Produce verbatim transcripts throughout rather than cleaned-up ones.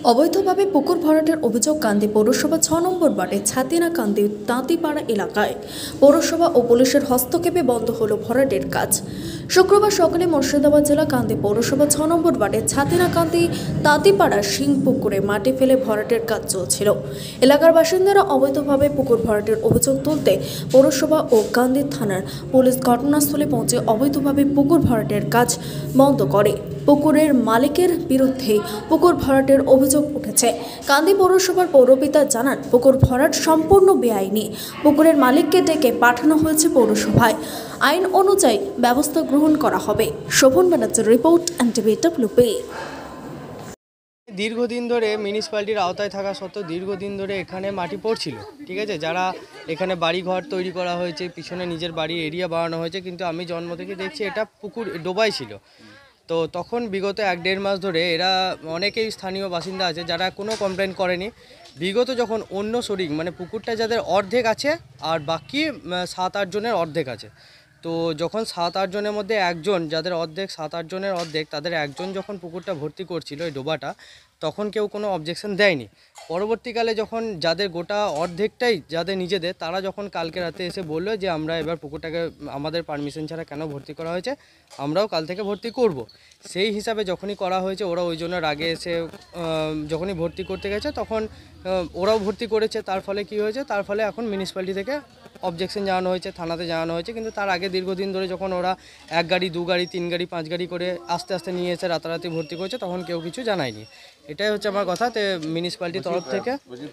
অবৈধভাবে পুকুর ভরাটের অভিযোগ কান্দি পৌরসভা ছ নম্বর ওয়ার্ডের ছাতিনাকান্দি তাঁতিপাড়া এলাকায় পৌরসভা ও পুলিশের হস্তক্ষেপে বন্ধ হলো ভরাটের কাজ। শুক্রবার সকালে মুর্শিদাবাদ জেলা কান্দি পৌরসভা ছ নম্বর ওয়ার্ডের ছাতিনাকান্দি তাঁতিপাড়া সিং পুকুরে মাটি ফেলে ভরাটের কাজ চলছিল। এলাকার বাসিন্দারা অবৈধভাবে পুকুর ভরাটের অভিযোগ তুলতে পৌরসভা ও কান্দি থানার পুলিশ ঘটনাস্থলে পৌঁছে অবৈধভাবে পুকুর ভরাটের কাজ বন্ধ করে। পুকুরের মালিকের বিরুদ্ধে পুকুর ভরাটের অভিযোগ উঠেছে। কান্দি পৌরসভার পৌরপিতা জানান, পুকুর ভরাট সম্পূর্ণ বেআইনি। পুকুরের মালিককে ডেকে পাঠানো হয়েছে পৌরসভায়। আইন অনুযায়ী ব্যবস্থা গ্রহণ করা হবে। শোভন ব্যানার্জির report, N T V W B. দীর্ঘদিন ধরে মিউনিসিপ্যালিটির আওতায় থাকা সত্ত্বেও দীর্ঘদিন ধরে এখানে মাটি পড়ছিল, ঠিক আছে। যারা এখানে বাড়ি ঘর তৈরি করা হয়েছে, পিছনে নিজের বাড়ি এরিয়া বাড়ানো হয়েছে, কিন্তু আমি জন্ম থেকে দেখছি এটা পুকুর ডোবাই ছিল। তো তখন বিগত এক দেড় মাস ধরে এরা অনেকেই স্থানীয় বাসিন্দা আছে যারা কোনো কমপ্লেন করেনি। বিগত যখন অন্য শরিক মানে পুকুরটা যাদের অর্ধেক আছে আর বাকি সাত আট জনের অর্ধেক আছে, তো যখন সাত আট জনের মধ্যে একজন, যাদের অর্ধেক সাত আট জনের অর্ধেক, তাদের একজন যখন পুকুরটা ভর্তি করছিল এই ডোবাটা, তখন কেউ কোনো অবজেকশন দেয়নি। পরবর্তীকালে যখন যাদের গোটা অর্ধেকটাই যাদের নিজেদের, তারা যখন কালকে রাতে এসে বললো যে আমরা এবার পুকুরটাকে আমাদের পারমিশন ছাড়া কেন ভর্তি করা হয়েছে, আমরাও কাল থেকে ভর্তি করব। সেই হিসাবে যখনই করা হয়েছে ওরা ওই জন্য রাগে এসে যখনই ভর্তি করতে গেছে তখন ওরাও ভর্তি করেছে। তার ফলে কি হয়েছে, তার ফলে এখন মিউনিসিপ্যালিটি থেকে অবজেকশন জানানো হয়েছে, থানাতে জানানো হয়েছে। কিন্তু তার আগে দীর্ঘদিন ধরে যখন ওরা এক গাড়ি দু গাড়ি তিন গাড়ি পাঁচ গাড়ি করে আস্তে আস্তে নিয়ে এসে রাতারাতি ভর্তি করেছে, তখন কেউ কিছু জানায়নি। এটাই হচ্ছে আমার কথা। তো মিউনিসিপ্যালিটির তরফ থেকে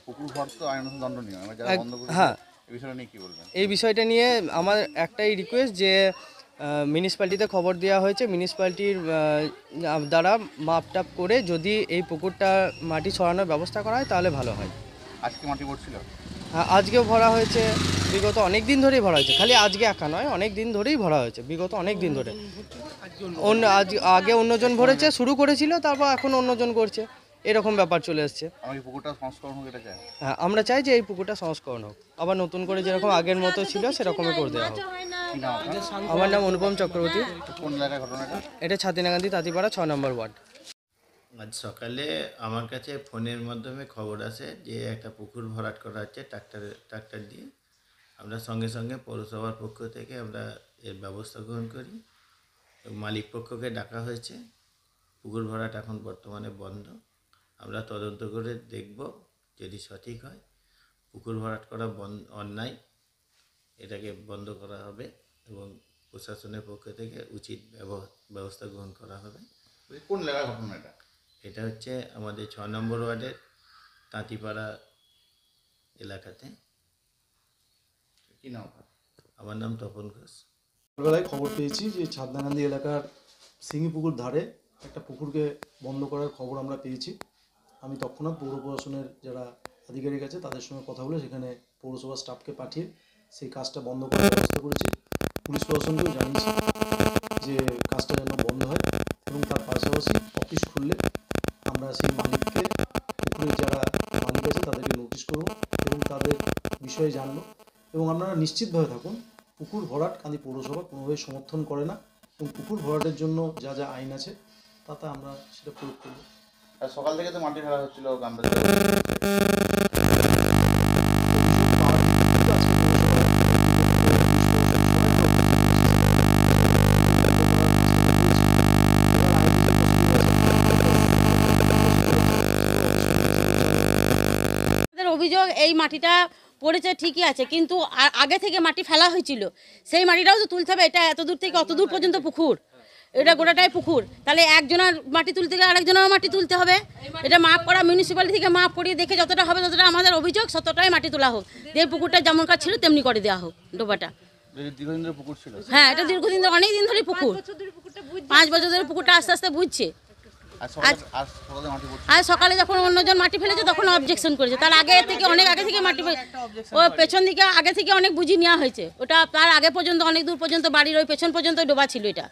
হ্যাঁ, এই বিষয়টা নিয়ে আমার একটাই রিকোয়েস্ট যে মিউনিসিপ্যালিটিতে খবর দেওয়া হয়েছে, মিউনিসিপ্যালিটির দ্বারা মাপ টাপ করে যদি এই পুকুরটা মাটি সরানোর ব্যবস্থা করা হয় তাহলে ভালো হয়। আজকে মাটি পড়ছিল? হ্যাঁ, আজকেও ভরা হয়েছে, বিগত অনেক দিন ধরেই ভরা হয়েছে, খালি আজকে একা নয়, অনেক দিন ধরেই ভরা হয়েছে, বিগত অনেক দিন ধরে। অন্য আজ আগে অন্যজন ভরেছে, শুরু করেছিল, তারপর এখন অন্যজন করছে, এরকম ব্যাপার চলে এসছে। হ্যাঁ, আমরা চাই যে এই পুকুরটা সংস্করণ হোক, আবার নতুন করে যেরকম আগের মতো ছিল সেরকমই করে দেওয়া হোক। আমার নাম অনুপম চক্রবর্তী। কোন জায়গায় ঘটনাটা? এটা ছাতিনাকান্দি তাঁতিপাড়া ছ নম্বর ওয়ার্ড। আজ সকালে আমার কাছে ফোনের মাধ্যমে খবর আসে যে একটা পুকুর ভরাট করা হচ্ছে ট্রাক্টর ট্রাক্টর দিয়ে। আমরা সঙ্গে সঙ্গে পৌরসভার পক্ষ থেকে আমরা এর ব্যবস্থা গ্রহণ করি। মালিক পক্ষকে ডাকা হয়েছে। পুকুর ভরাট এখন বর্তমানে বন্ধ। আমরা তদন্ত করে দেখব, যদি সঠিক হয় পুকুর ভরাট করা বন্ধ অন্যায়, এটাকে বন্ধ করা হবে এবং প্রশাসনের পক্ষ থেকে উচিত ব্যবস্থা গ্রহণ করা হবে। কোন জায়গায় ঘটনা এটা? এটা হচ্ছে আমাদের ছ নম্বর ওয়ার্ডের তাঁতিপাড়া এলাকাতে। কি নাম? আমার নাম তপন ঘোষ। সকালবেলায় খবর পেয়েছি যে ছাদনাকান্দি এলাকার সিঙ্গি পুকুর ধারে একটা পুকুরকে বন্ধ করার খবর আমরা পেয়েছি। আমি তৎক্ষণাৎ পৌর প্রশাসনের যারা আধিকারিক আছে তাদের সঙ্গে কথা বলে সেখানে পৌরসভার স্টাফকে পাঠিয়ে সেই কাজটা বন্ধ করার ব্যবস্থা করেছি। পুলিশ প্রশাসনকেও জানিয়েছি যে কাজটা যেন বন্ধ হয় এবং তার পাশাপাশি অফিস খুললে আমরা সেই মালিককে, পুকুরের যারা মালিক আছে তাদেরকে নোটিশ করব এবং তাদের বিষয়ে জানবো। এবং আপনারা নিশ্চিতভাবে থাকুন, পুকুর ভরাট কান্দি পৌরসভা কোনোভাবে সমর্থন করে না এবং পুকুর ভরাটের জন্য যা যা আইন আছে তাতে আমরা সেটা প্রয়োগ করব। আর সকাল থেকে তো মাটি ফেলা হচ্ছিল গ্রাম অভিযোগ এই মাটিটা পড়েছে ঠিকই আছে, কিন্তু আগে থেকে মাটি ফেলা হয়েছিল, সেই মাটিটাও তো তুলতে হবে। এটা এত দূর থেকে অত দূর পর্যন্ত পুকুর, এটা গোটাটাই পুকুর, তাহলে একজনের মাটি তুলতে গেলে আরেকজনের মাটি তুলতে হবে। এটা মাপ করা, মিউনিসিপ্যালিটি থেকে মাপ করিয়ে দেখে যতটা হবে ততটা আমাদের অভিযোগ, ততটাই মাটি তোলা হোক। দিয়ে পুকুরটা যেমন কাজ ছিল তেমনি করে দেওয়া হোক ডোবাটা। দীর্ঘদিন ধরে পুকুর ছিল? হ্যাঁ, এটা দীর্ঘদিন ধরে, অনেক দিন ধরে পুকুর, পাঁচ বছর ধরে পুকুরটা আস্তে আস্তে বুঝছে। আর সকালে যখন অন্যজন মাটি ফেলেছে তখন অবজেকশন করেছে, তার আগে থেকে অনেক আগে থেকে মাটি ও পেছন দিকে আগে থেকে অনেক বুঝিয়ে নেওয়া হয়েছে। ওটা তার আগে পর্যন্ত অনেক দূর পর্যন্ত বাড়ির ওই পেছন পর্যন্ত ডোবা ছিল। এটা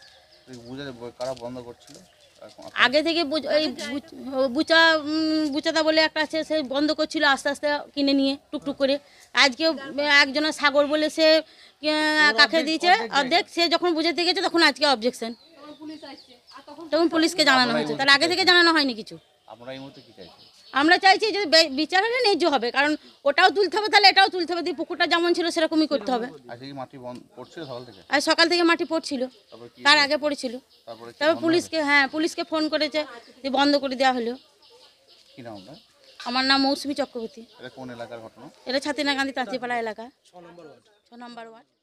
আগে থেকে ওই বুচা বুচাদা বলে একটা আছে, সে বন্ধ করছিল, আস্তে আস্তে কিনে নিয়ে টুকটুক করে। আজকে একজনের সাগর বলে সে কাকে দিয়েছে অর্ধেক, সে যখন বুঝাতে গেছে তখন আজকে অবজেকশন, তখন পুলিশকে জানানো হয়েছে, তার আগে থেকে জানানো হয়নি কিছু। আপনারা এই মুহূর্তে কি চাইছেন? আমরা চাইছি যে বে- বিচার হলে ন্যায্য হবে, কারণ ওটাও তুলতে হবে, তাহলে এটাও তুলতে হবে, দিয়ে পুকুরটা যেমন ছিল সেরকমই করতে হবে। আজকে কি মাটি বন্ধ পড়ছিল সকাল থেকে? আর সকাল থেকে মাটি পড়ছিল, তারপর কি তার আগে পড়েছিল, তারপরে কি তারপর বন্ধ পুলিশকে হ্যাঁ পুলিশকে ফোন করেছে যে বন্ধ করে দেওয়া হলো। হলো? কি নাম আপনার? আমার নাম মৌসুমী চক্রবর্তী। এটা কোন এলাকার ঘটনা? এটা ছাতিনাকান্দি তাঁতিপাড়া এলাকা, ছ নম্বর ওয়ার্ড।